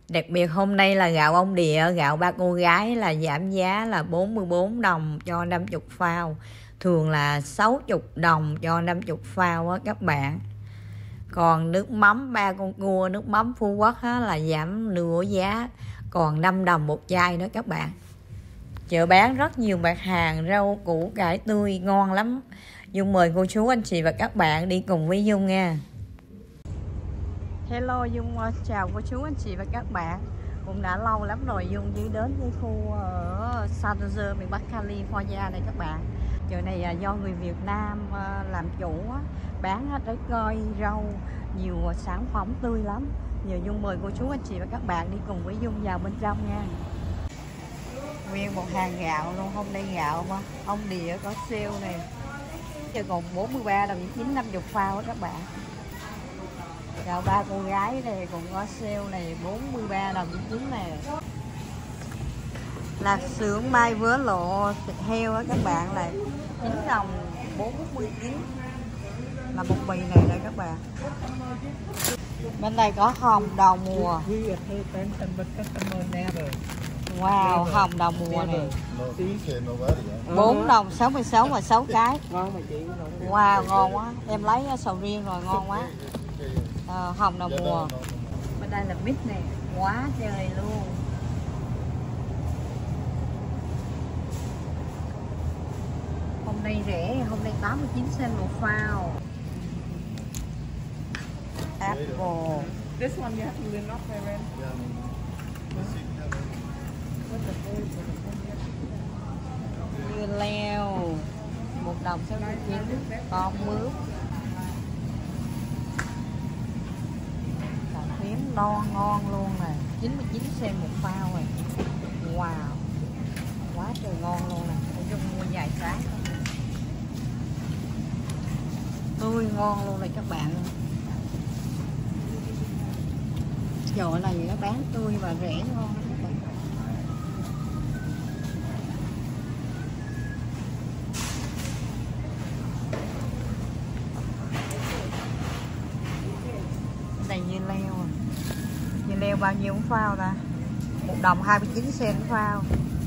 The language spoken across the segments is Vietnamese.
Đặc biệt hôm nay là gạo ông địa, gạo ba cô gái là giảm giá là 44 đồng cho 50 phao. Thường là 60 đồng cho 50 phao á các bạn. Còn nước mắm ba con cua, nước mắm Phú Quốc á, là giảm nửa giá, còn 5 đồng một chai đó các bạn. Chợ bán rất nhiều mặt hàng rau củ cải tươi ngon lắm. Dung mời cô chú anh chị và các bạn đi cùng với Dung nha. Hello Dung chào cô chú anh chị và các bạn. Cũng đã lâu lắm rồi Dung chỉ đến với khu ở San Jose miền Bắc California này các bạn. Chợ này do người Việt Nam làm chủ, bán hết trái cây, rau, nhiều sản phẩm tươi lắm. Giờ Dung mời cô chú anh chị và các bạn đi cùng với Dung vào bên trong nha. Nguyên một hàng gạo luôn, hôm nay gạo mà ông địa có sale này. Giờ còn 43 đồng 9 50 phao đó các bạn. Gạo ba cô gái này cũng có sale này 43 đồng 9 này. Lạc xưởng mai vớ lộ thịt heo đó các bạn là 9 đồng 49 là một bì này đây các bạn. Bên đây có hồng đầu mùa. Wow, hồng đầu mùa này 4 đồng 66 và 6 cái. Wow, ngon quá. Em lấy sầu riêng rồi, ngon quá. Hồng đầu mùa. Bên đây là mít này, quá trời luôn. Hôm nay rẻ, hôm nay 89 cent một phao. Apple. This one you have to lean off my rent. Dưa leo 1 đồng 69, con mướp. Cà phím đo ngon luôn nè, 99 cent một phao rồi. Wow, quá trời ngon luôn nè. Tôi dùng mua vài trái tươi ngon luôn này các bạn. Chợ này nó bán tươi và rẻ ngon các bạn. Này dưa leo, dưa leo bao nhiêu một phao ta? 1 đồng 29 cent một phao.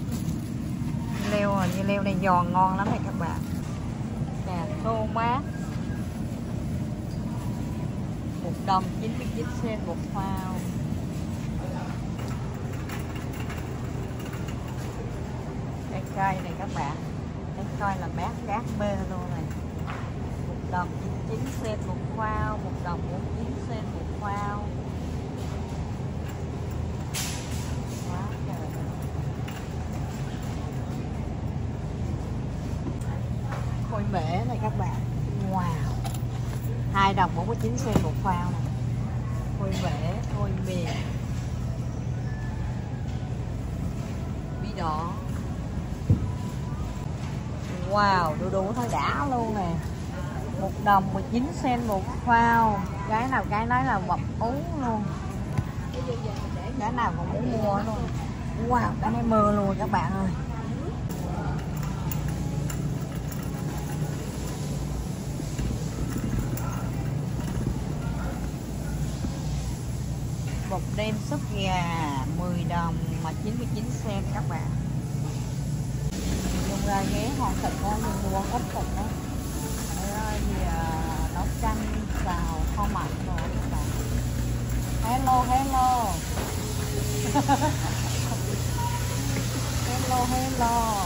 Dưa leo này giòn ngon lắm này các bạn. Cà tô mát 1 đồng 99 cent một phao. Cái cây này các bạn, cái cây là bát cát bê luôn này. 1 đồng 99 cent một phao, 1 đồng 49 cent một phao. Quá trời. Khôi mễ này các bạn. Wow, 2 đồng 49 cent một phao này. Khôi mễ, khôi mì, bí đỏ. Wow, đủ thôi đã luôn nè. 1 đồng 19 cent một phao. Cái nào cái nói là bọc uống luôn. Cái nào cũng muốn mua luôn. Wow, cái này mơ luôn các bạn ơi. Bột đen súp gà 10 đồng mà 99 cent các bạn. Dùng ra ghé hòn thịt đó, dùng mua ít thịt đó. Nấu canh xào kho mặn rồi các bạn. Hello hello. Hello.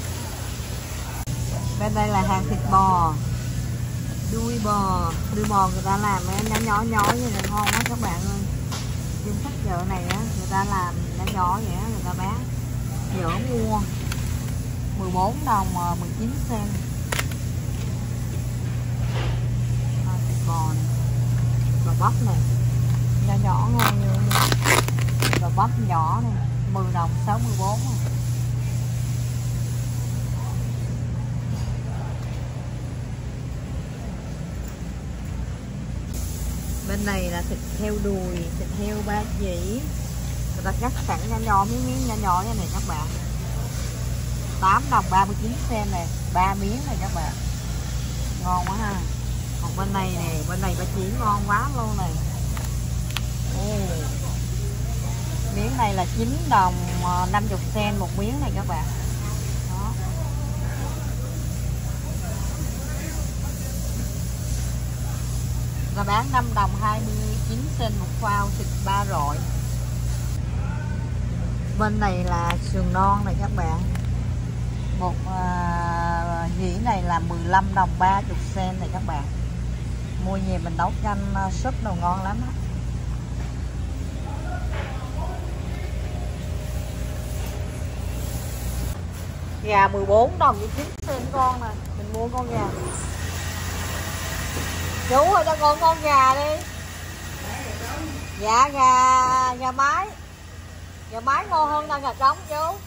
Bên đây là hàng thịt bò, đuôi bò người ta làm nó nhỏ như này ngon quá các bạn ơi. Trên khách chợ này á, người ta làm nó nhỏ vậy á, người ta bán dở mua 14 đồng 19 cent. Thịt bò này, bò bắp này, nhỏ ngon như bò bắp nhỏ này, 10 đồng 64 này. Bên này là thịt heo đùi, thịt heo ba chỉ. Người ta cắt sẵn nhỏ miếng nhỏ như này các bạn. 8 đồng 39 cent này, 3 miếng này các bạn. Ngon quá ha. Còn bên này nè, bên này ba chỉ ngon quá luôn này. này là 9 đồng 50 cent một miếng này các bạn. Đó. Là bán 5 đồng 29 cent một phao thịt ba rọi. Bên này là sườn non này các bạn. Một dĩ này là 15 đồng 30 cent này các bạn. Mua về mình nấu canh súp đồ ngon lắm á. Gà 14 đồng với 9 cent con nè. Mình mua con gà. Chú ơi cho con gà đi. Dạ gà mái. Gà mái ngon hơn là gà trống chú.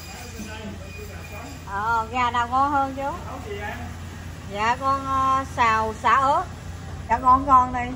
Gà nào ngon hơn chú? Dạ con xào xả ớt. Dạ con đi.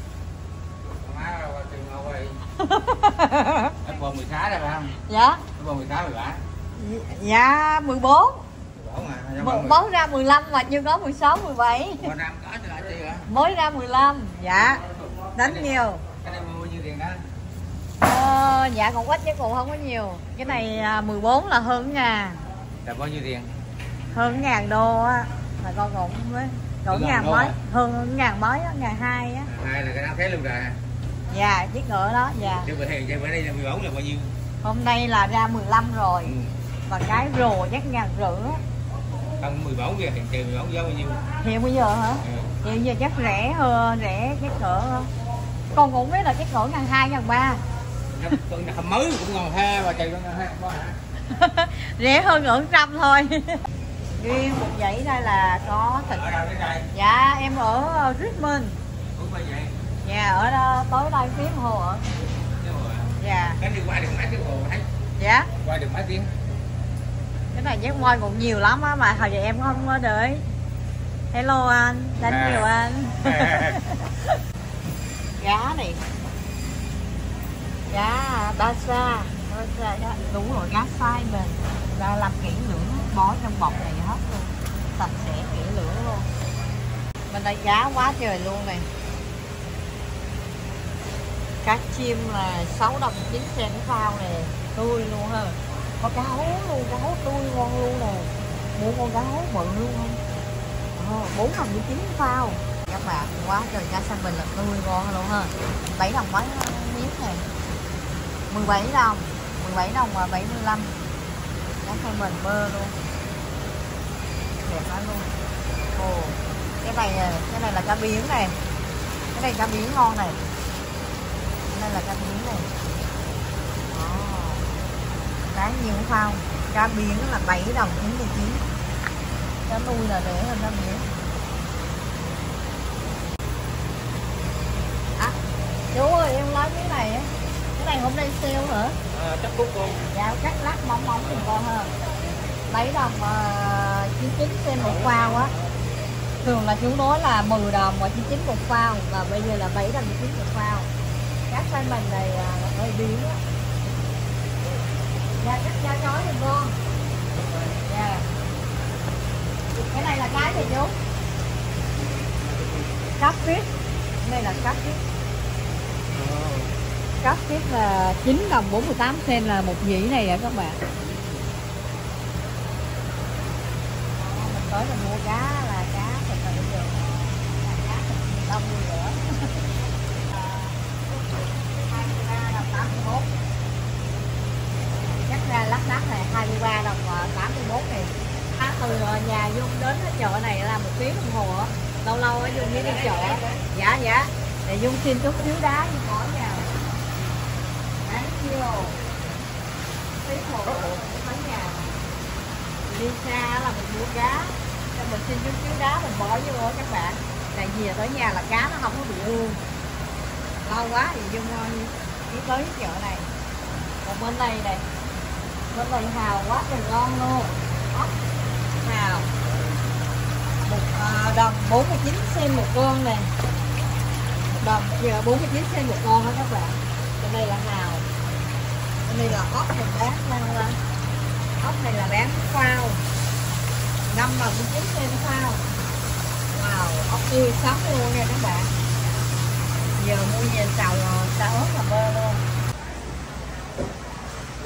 Em bò 16 đây phải không? Dạ. Em bò 16 17. Dạ 14. 14 Mới ra 15 mà chưa có 16 17. Còn năm có trở lại chưa hả? Mới ra 15. Dạ. Đánh nhiều. Cái này mua nhiêu tiền đó? Dạ còn ít chứ còn không có nhiều. Cái này 14 là hơn ngàn. Là bao nhiêu tiền? Hơn ngàn đô á. Là con cũng với cỡ ngàn mấy. Hơn ngàn mấy á, ngàn hai á. Hai là cái áo khác luôn rồi. Dạ chiếc ngựa đó. Dạ. Chứ bữa đây là 14 là bao nhiêu? Hôm nay là ra 15 rồi. Và cái rồ chắc ngàn rưỡi á. Không 14 kìa, tiền trừ 14 giá bao nhiêu? Hiện bây giờ hả? Hiện giờ chắc rẻ hơn, rẻ chắc cỡ. Con cũng biết là chắc cỡ ngàn hai ngàn ba. Con mới cũng ngon ha, và trừ con ha. Rẻ hơn cỡ 100 thôi. Riêng một dãy đây là có thịt. Ở đâu cái này? Dạ em ở Richmond. Ủa bao vậy? Dạ ở đó, tới đây tiếng hồ ở. Dạ. Cái đi qua được mấy tiếng hồ thấy? Dạ. Qua được mấy tiếng? Cái này giác voi cũng nhiều lắm á mà hồi giờ em không có đợi. Hello anh, đánh nhiều anh. Gá này. Gá Basa. Đúng rồi, gá sai mình. Ra làm kỹ lưỡng, bó trong bọc này hết luôn. Sạch sẽ kỹ lưỡng luôn. Bên đây giá quá trời luôn này. Cá chim là 6 đồng 9 cent cái phao này, tươi luôn ha. Có cá hố luôn, cá hố tươi ngon luôn nè. Mua con cá hố bự luôn không? 4 đồng 9 cái phao. Các bạn quá trời cá xanh bình là tươi ngon luôn ha. 7 đồng mấy miếng này. 17 đồng và 75. Cá xanh bình bơ luôn. Đẹp lắm luôn. Ồ, cái này là cá biển này. Cái này cá biển ngon này. Đây là cá biển này. Cá nhiều phao. Cá biển là 7 đồng 99. Cá nuôi là rẻ hơn cá biển. Chú ơi em lấy cái này á. Cái này hôm nay sale hả? Chắc cút luôn. Dạ cắt lát mỏng thì con hơn. 7 đồng 99 cent một phao á. Thường là chú nói là 10 đồng và 99 một phao. Và bây giờ là 7 đồng 99 một phao. Cá xanh mình này hơi biến á. Dạ cắt da chói thì con. Dạ. Cái này là cái gì chú? Cá fish. Cái này là cá fish. Cá fish là 9 đồng 48 cent là một dĩ này các bạn. Mình tới mình mua cá là cá thịt là bây giờ là cá thịt đông luôn nữa. 23 đồng 81. Chắc ra lắc đắc này 23 đồng 81 này. Từ nhà Dung đến chợ này là 1 tiếng đồng hồ. Lâu lâu ở Dung đi chợ. Dạ. Để Dung xin chút xíu đá như khỏi vào. Đáng chiêu. Tiếng hồ tới nhà. Đi xa là mình mua cá. Cho mình xin chút xíu đá mình bỏ vô các bạn. Tại vì tới nhà là cá nó không có bị ương. Lâu quá thì Dung đi tới chợ này. Còn bên đây này. Bên này hào quá trời ngon luôn. Hào 1 đồng 49 cent một con nè. 1 đồng 49 cent một con đó các bạn. Bên đây là hào. Bên đây là ốc mình bán ngon lên. Ốc này là bán phao 5 đồng 49 cent phao. Wow, ốc tươi sống luôn nha các bạn. Giờ mua về xào ớt là bơ luôn.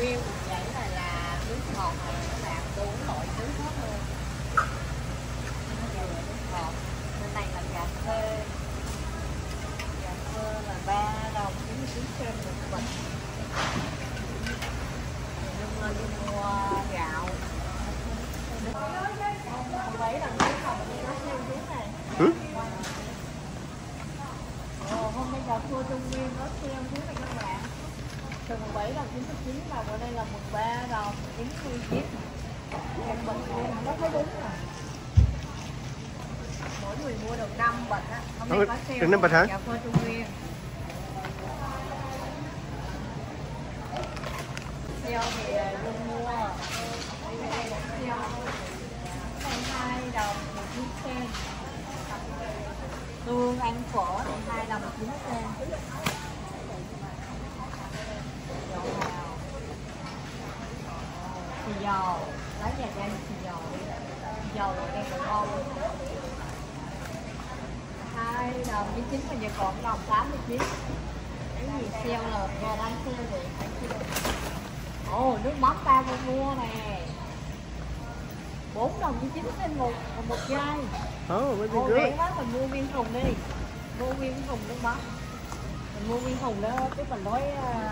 nguyên một dãy này là nước ngọt này các bạn, 4 loại nước hết luôn. Nước ngọt. Bên này là cà phê. Cà phê là 3 đồng 99 cent một bịch. Dung mua gạo. Không mấy lần nước ngọt nó xem chú này. Hôm nay cà phê Trung Nguyên có xem chú này các bạn. Từ 17 đồng 99 và bữa đây là 13 đồng 99. Em bật luôn, nó thấy đúng rồi. Mỗi người mua được 5 bịch á. Hôm nay có sale 5 bịch hả? cà phê Trung Nguyên. Sale thì luôn mua. Đây là sale. Đây 2 đồng 19 cent. Tương ăn phở thì 2 đồng 9 cent. Xì dầu, lấy nhà cho anh xì dầu đi. Xì dầu rồi đây còn ngon. 2 đồng 99 mà giờ còn đồng 89. Cái gì sale là nhà đang sale vậy. Ồ, nước mắm ta mua nè. 4 đồng 99 trên một chai. Ồ, rẻ quá, mình mua nguyên thùng đi. Mua nguyên thùng nước mắm. Mình mua nguyên thùng đó, chứ mình nói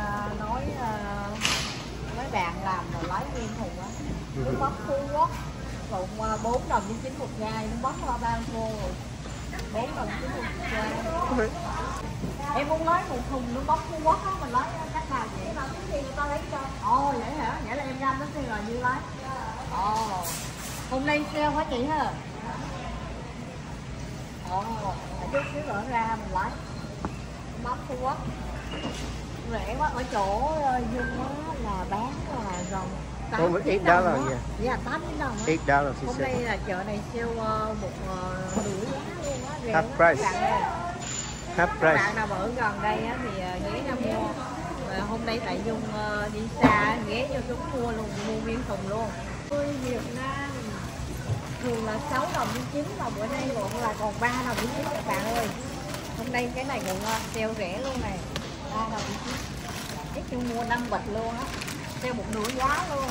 mấy bạn làm rồi lấy nguyên thùng á. Nước mắm Phú Quốc lộn 4 đồng 99 một chai, nước mắm hoa ban khô rồi 4 đồng 99 một chai. Em muốn lấy một thùng nước mắm Phú Quốc á, mình lấy cách nào vậy? Người ta lấy cho. Ồ vậy hả? Vậy là em ra nó xem rồi như lấy. Ồ, hôm nay sale hả chị hả? Ồ, chút xíu nữa ra mình lấy nước mắm Phú Quốc. Rẻ quá, ở chỗ Dung á là bán là gần 8 đó là gì? Dạ 8 đồng á. đó là hôm nay là chợ này sale một nửa giá luôn á, rẻ half price. Half các price. bạn nào ở gần đây á thì ghé ra mua. Và hôm nay tại Dung đi xa ghé vô chúng mua luôn, mua nguyên thùng luôn. Việt Nam thường là 6 đồng 99 mà bữa nay còn là còn 3 đồng 99 các bạn ơi. Hôm nay cái này còn sale rẻ luôn này, 3 đồng 99. Chắc chung mua 5 bịch luôn á, sale một nửa giá luôn.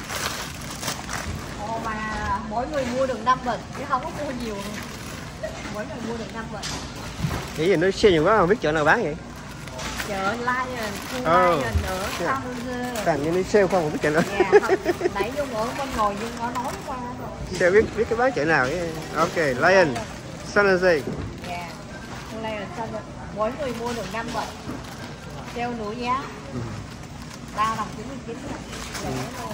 Ồ mà mỗi người mua được 5 bịch chứ không có mua nhiều luôn. Mỗi người mua được 5 bịch. Vậy giờ nó xe nhiều quá, không biết chợ nào bán vậy? Chợ Lion, khu Lion nữa, San Jose. Toàn như nó sale không biết chợ nào. Nãy Dung ở bên ngồi Dung ở nói qua rồi. Sale biết cái bán chợ nào ấy. Ok, Lion, San Jose. Dạ, Lion, San Jose. Mỗi người mua được 5 bịch. Sale nửa giá. 3 đồng 99 rồi. Rẻ luôn.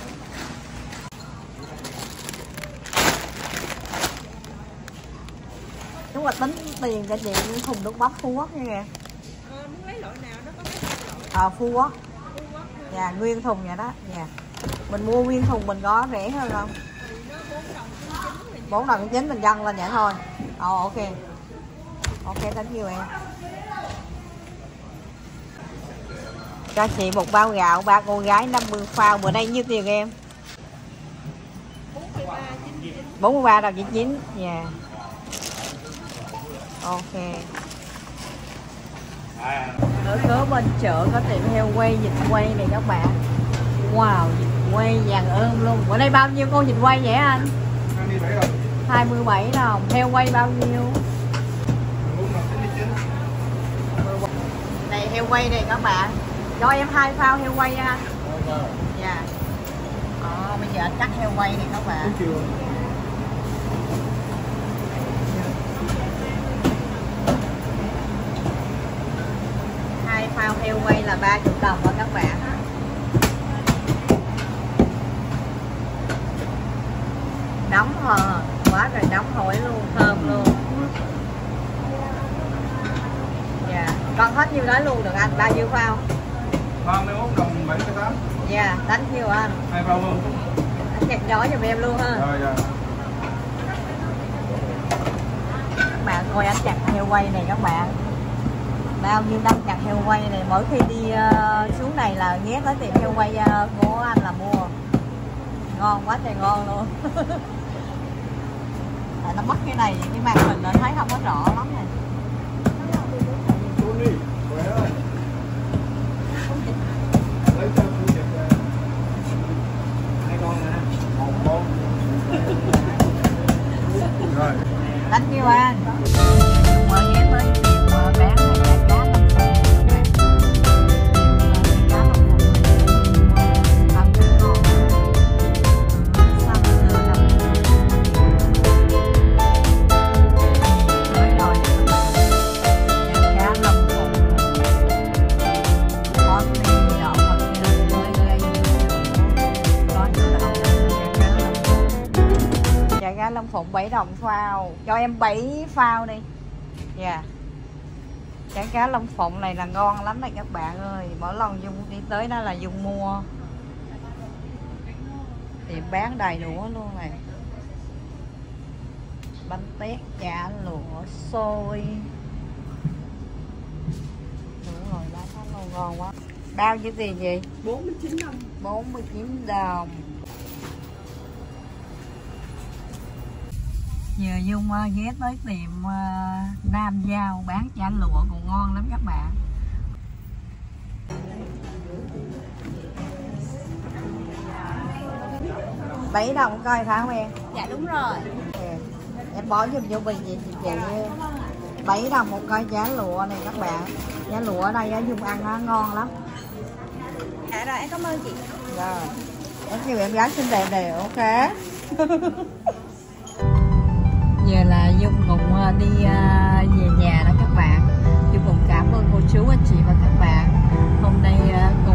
Đúng là tính tiền cả chị thùng nước mắm Phú Quốc nha kìa. Muốn lấy loại nào nó có mấy loại. Phú Quốc. Dạ, nguyên thùng vậy đó. Dạ. Mình mua nguyên thùng mình có rẻ hơn không? 4 đồng 9 mình nhân lên vậy thôi. Ok. Ok, thank you em. Cho chị một bao gạo 3 cô gái 50 phao, bữa nay nhiêu tiền em? 43 đồng 99. Dạ. Ok. Ở kế bên chợ có tiệm heo quay, vịt quay này các bạn. Wow, vịt quay vàng ươm luôn. Bữa nay bao nhiêu con vịt quay vậy anh? 27 đồng. Heo quay bao nhiêu? Này heo quay này các bạn. Cho em 2 phao heo quay nha anh. Dạ. Bây giờ anh cắt heo quay này các bạn. 2 phao heo quay là 30 đồng đó các bạn. Đóng hờ, quá rồi đóng hỏi luôn, thơm luôn. Dạ, con hết nhiêu đó luôn được anh, bao nhiêu phao? 31 đồng 78. Dạ, đánh nhiêu anh? 2 phao luôn. Anh chặt nhỏ giùm em luôn ha. Rồi rồi. Các bạn coi anh chặt heo quay này các bạn. Bao nhiêu năm chặt heo quay này, mỗi khi đi xuống này là ghé tới tiệm heo quay của anh là mua. Ngon quá trời ngon luôn. Tại nó mất cái này, cái màn hình nó thấy không có rõ lắm này. Long Phụng 7 đồng phao. Cho em 7 phao đi. Dạ. Chả cá Long Phụng này là ngon lắm này các bạn ơi. Mỗi lần Dung đi tới đó là Dung mua. Tiệm bán đầy đủ luôn này. Bánh tét, chả lụa, xôi. Đúng rồi, lá nó ngon quá. Bao nhiêu tiền gì? 49 đồng. 49 đồng. Giờ Dung ghé tới tiệm Nam Giao bán chả lụa còn ngon lắm các bạn. $7 coi phải không em? Dạ đúng rồi. Em bỏ giùm vô bình gì chị 7 đồng một coi chả lụa này các bạn. Chả lụa ở đây Dung ăn nó ngon lắm. Dạ rồi, em cảm ơn chị. Rồi. Em kêu em gái xinh đẹp đều ok. Giờ là Dung cũng đi về nhà đó các bạn. Dung cũng cảm ơn cô chú anh chị và các bạn hôm nay cùng